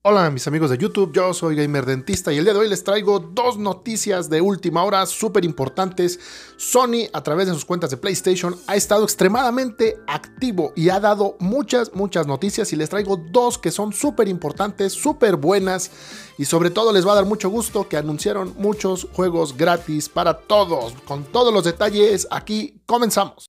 Hola mis amigos de YouTube, yo soy Gamer Dentista y el día de hoy les traigo dos noticias de última hora súper importantes. Sony, a través de sus cuentas de PlayStation, ha estado extremadamente activo y ha dado muchas noticias, y les traigo dos que son súper importantes, súper buenas, y sobre todo les va a dar mucho gusto que anunciaron muchos juegos gratis para todos. Con todos los detalles, aquí comenzamos.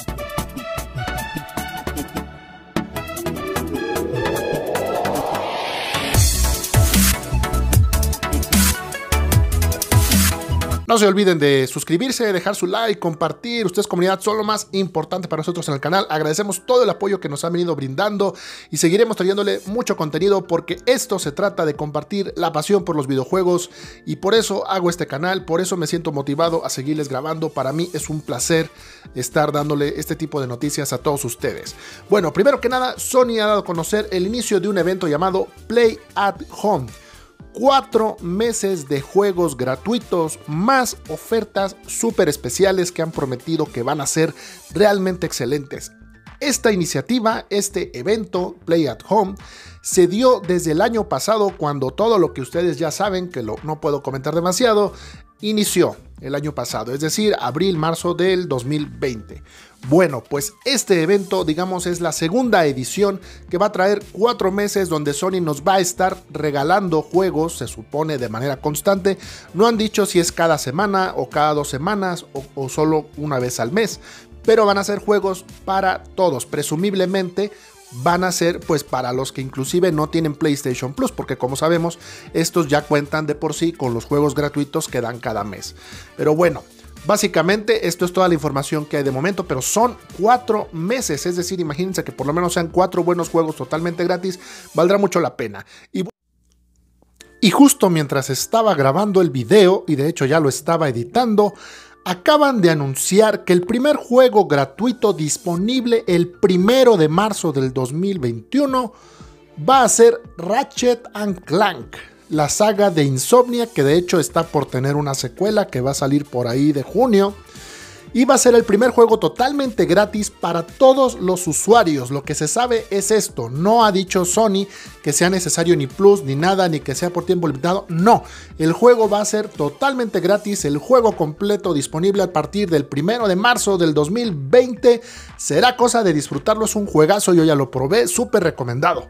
No se olviden de suscribirse, dejar su like, compartir. Ustedes, comunidad, son lo más importante para nosotros en el canal. Agradecemos todo el apoyo que nos han venido brindando y seguiremos trayéndole mucho contenido, porque esto se trata de compartir la pasión por los videojuegos, y por eso hago este canal, por eso me siento motivado a seguirles grabando. Para mí es un placer estar dándole este tipo de noticias a todos ustedes. Bueno, primero que nada, Sony ha dado a conocer el inicio de un evento llamado Play at Home. 4 meses de juegos gratuitos, más ofertas súper especiales que han prometido que van a ser realmente excelentes. Esta iniciativa, este evento Play at Home, se dio desde el año pasado, cuando todo lo que ustedes ya saben, que no puedo comentar demasiado, inició el año pasado, es decir, abril, marzo del 2020. Bueno, pues este evento, digamos, es la segunda edición, que va a traer 4 meses donde Sony nos va a estar regalando juegos, se supone de manera constante. No han dicho si es cada semana o cada 2 semanas o solo una vez al mes, pero van a ser juegos para todos. Presumiblemente van a ser pues para los que inclusive no tienen PlayStation Plus, porque como sabemos, estos ya cuentan de por sí con los juegos gratuitos que dan cada mes. Pero bueno, básicamente esto es toda la información que hay de momento, pero son 4 meses, es decir, imagínense que por lo menos sean 4 buenos juegos totalmente gratis, valdrá mucho la pena. Y justo mientras estaba grabando el video, y de hecho ya lo estaba editando, acaban de anunciar que el primer juego gratuito disponible el 1 de marzo del 2021 va a ser Ratchet & Clank, la saga de Insomnia, que de hecho está por tener una secuela que va a salir por ahí de junio. Y va a ser el primer juego totalmente gratis para todos los usuarios. Lo que se sabe es esto: no ha dicho Sony que sea necesario ni Plus ni nada, ni que sea por tiempo limitado. No, el juego va a ser totalmente gratis, el juego completo disponible a partir del 1 de marzo del 2020. Será cosa de disfrutarlo, es un juegazo, yo ya lo probé, súper recomendado.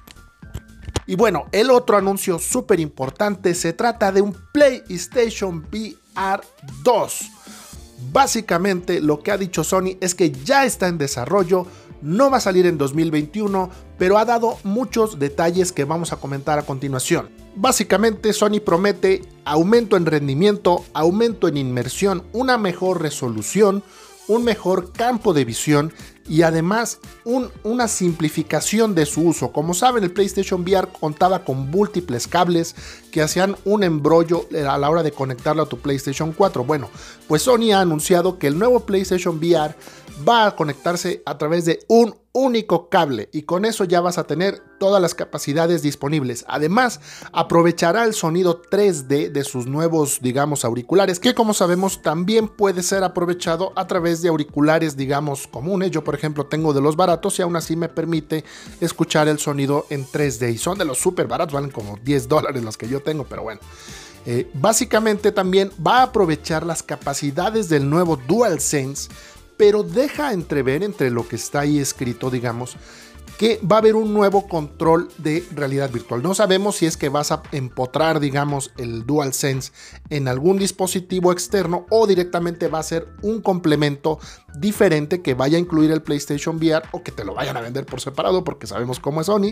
Y bueno, el otro anuncio súper importante, se trata de un PlayStation VR 2. Básicamente lo que ha dicho Sony es que ya está en desarrollo, no va a salir en 2021, pero ha dado muchos detalles que vamos a comentar a continuación. Básicamente Sony promete aumento en rendimiento, aumento en inmersión, una mejor resolución, un mejor campo de visión y además una simplificación de su uso. Como saben, el PlayStation VR contaba con múltiples cables que hacían un embrollo a la hora de conectarlo a tu PlayStation 4. Bueno, pues Sony ha anunciado que el nuevo PlayStation VR va a conectarse a través de un único cable, y con eso ya vas a tener todas las capacidades disponibles. Además, aprovechará el sonido 3D de sus nuevos, digamos, auriculares, que como sabemos también puede ser aprovechado a través de auriculares, digamos, comunes. Yo, por ejemplo, tengo de los baratos y aún así me permite escuchar el sonido en 3D, y son de los súper baratos, valen como $10 los que yo tengo, pero bueno. Básicamente también va a aprovechar las capacidades del nuevo DualSense, pero deja entrever, entre lo que está ahí escrito, digamos, que va a haber un nuevo control de realidad virtual. No sabemos si es que vas a empotrar, digamos, el DualSense en algún dispositivo externo, o directamente va a ser un complemento diferente que vaya a incluir el PlayStation VR, o que te lo vayan a vender por separado, porque sabemos cómo es Sony.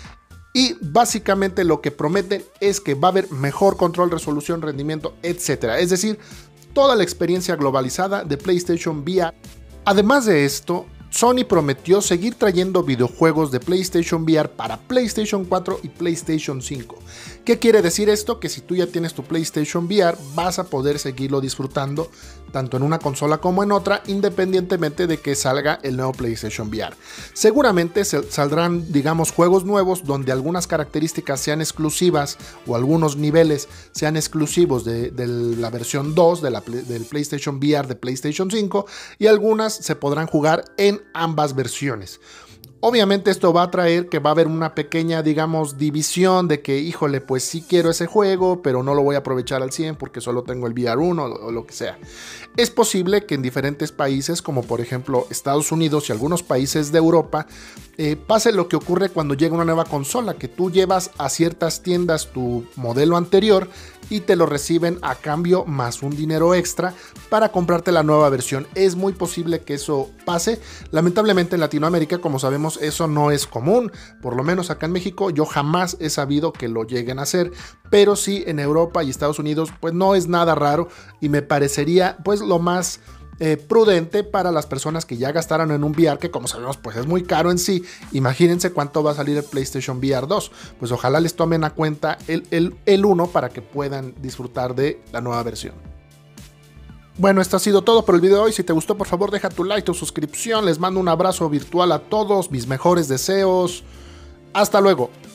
Y básicamente lo que prometen es que va a haber mejor control, resolución, rendimiento, etc. Es decir, toda la experiencia globalizada de PlayStation VR. Además de esto, Sony prometió seguir trayendo videojuegos de PlayStation VR para PlayStation 4 y PlayStation 5. ¿Qué quiere decir esto? Que si tú ya tienes tu PlayStation VR, vas a poder seguirlo disfrutando tanto en una consola como en otra, independientemente de que salga el nuevo PlayStation VR. Seguramente saldrán, digamos, juegos nuevos donde algunas características sean exclusivas, o algunos niveles sean exclusivos de la versión 2 del PlayStation VR de PlayStation 5, y algunas se podrán jugar en ambas versiones. Obviamente esto va a traer que va a haber una pequeña, digamos, división de que, híjole, pues sí quiero ese juego, pero no lo voy a aprovechar al 100 porque solo tengo el VR1 o lo que sea. Es posible que en diferentes países, como por ejemplo Estados Unidos y algunos países de Europa, pase lo que ocurre cuando llega una nueva consola, que tú llevas a ciertas tiendas tu modelo anterior y te lo reciben a cambio más un dinero extra para comprarte la nueva versión. Es muy posible que eso pase. Lamentablemente en Latinoamérica, como sabemos, eso no es común. Por lo menos acá en México yo jamás he sabido que lo lleguen a hacer, pero sí en Europa y Estados Unidos pues no es nada raro y me parecería pues lo más prudente para las personas que ya gastaron en un VR, que como sabemos pues es muy caro en sí. Imagínense cuánto va a salir el PlayStation VR 2, pues ojalá les tomen a cuenta el 1 para que puedan disfrutar de la nueva versión. Bueno, esto ha sido todo por el video de hoy. Si te gustó, por favor deja tu like, tu suscripción. Les mando un abrazo virtual a todos, mis mejores deseos. Hasta luego.